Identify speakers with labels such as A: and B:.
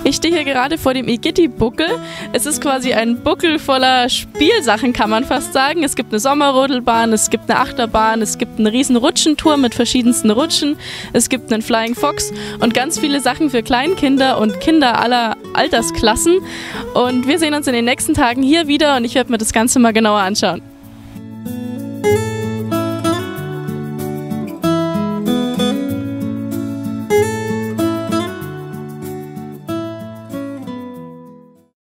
A: Ich stehe hier gerade vor dem Igitti-Buckel. Es ist quasi ein Buckel voller Spielsachen, kann man fast sagen. Es gibt eine Sommerrodelbahn, es gibt eine Achterbahn, es gibt einen riesen Rutschenturm mit verschiedensten Rutschen, es gibt einen Flying Fox und ganz viele Sachen für Kleinkinder und Kinder aller Altersklassen. Und wir sehen uns in den nächsten Tagen hier wieder und ich werde mir das Ganze mal genauer anschauen.